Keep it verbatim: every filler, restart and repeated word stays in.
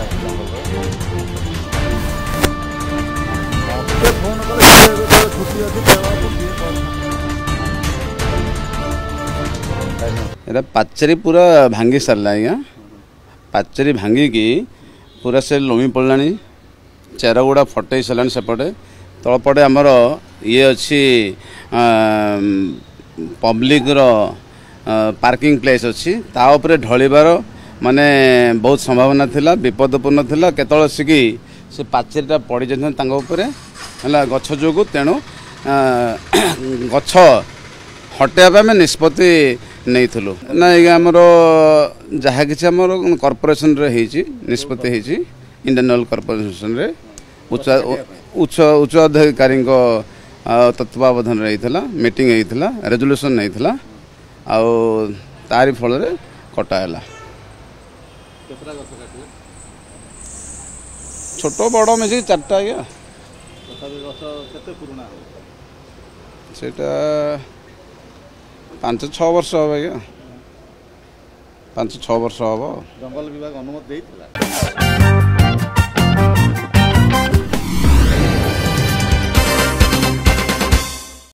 एटा पाचेरी पूरा भांगी सारा आज्ञा पाचेरी भांगिकी पूरा से लमी पड़ा चेर गुड़ा फटे सारे सेपटे तलपटे आमर ये अच्छी पब्लिक पार्किंग प्लेस अच्छी ताऊपर ढलिबार माने बहुत संभावना थिला विपदपूर्ण थिला केतल सिकी से पाचेरीटा पड़ जाता गछ जो तेणु गछ हटेबा आम निष्पत्ति नहीं थलु ना आमर जहाँ कि कॉर्पोरेशन रे निष्पत्ति इंडियन ऑयल कॉर्पोरेशन रे उच्च उच्च उच्च अधिकारी तत्वावधान होता मीटिंग होता रेजोल्यूशन होता आ तारी फल कटाला छोट बड़ मिसिक चार्टा आज्ञा सेटा पांच छः वर्ष हम आज्ञा पांच छः वर्ष हम जंगल विभाग अनुमति देइथिला।